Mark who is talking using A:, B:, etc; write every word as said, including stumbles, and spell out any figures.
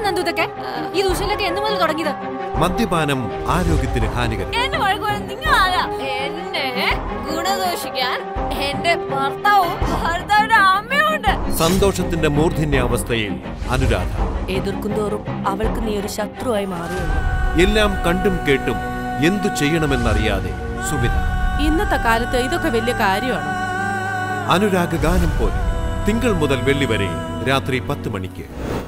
A: നന്ദു ഇതൊക്കെ? ഈ ദൂഷ്യലൊക്കെ എന്ന് മുതൽ തുടങ്ങിയത്?
B: മദ്യപാനം ആരോഗ്യത്തിന് ഹാനികരം.
A: എന്നെ ഗുണദോഷിക്കാൻ എന്റെ ഭർത്താവും ഭർത്താവിന്റെ അമ്മയുണ്ട്.
B: സന്തോഷത്തിന്റെ മൂർധന്യാവസ്ഥയിൽ അനുരാധ
C: എതിർക്കുന്തോറും അവൾക്ക് നീ ഒരു ശത്രുവായി മാറിയുള്ളൂ.
B: എല്ലാം കണ്ടും കേട്ടും എന്തു ചെയ്യണമെന്നറിയാതെ സുബിത.
C: ഇന്നത്തെ കാലത്ത് ഇതൊക്കെ വലിയ കാര്യമാണ്.
B: അനുരാഗ ഗാനം പോലെ തിങ്കൾ മുതൽ വെള്ളി വരെ രാത്രി പത്ത് മണിക്ക്.